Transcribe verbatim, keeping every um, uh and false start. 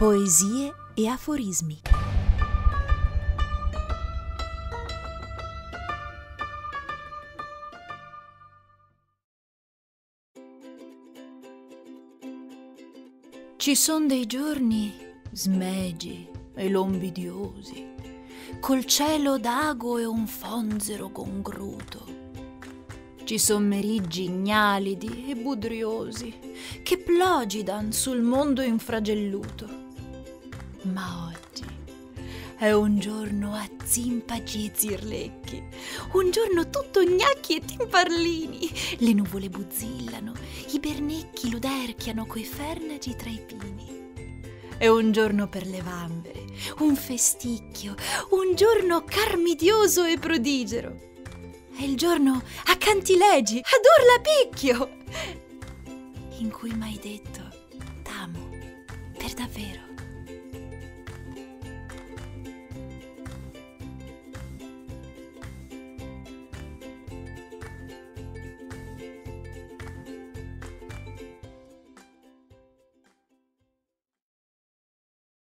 Poesie e aforismi. Ci son dei giorni smegi e lombidiosi, col cielo d'ago e un fonzero congruto. Ci son meriggi ignalidi e budriosi che plogidan sul mondo infragelluto. Ma oggi è un giorno a zimpagi e zirlecchi, un giorno tutto gnacchi e timparlini. Le nuvole buzzillano, i bernecchi luderchiano coi fernagi tra i pini. È un giorno per le vanvere, un festicchio, un giorno carmidioso e prodigero. È il giorno a cantilegi, ad urla picchio, in cui m'hai detto t'amo per davvero.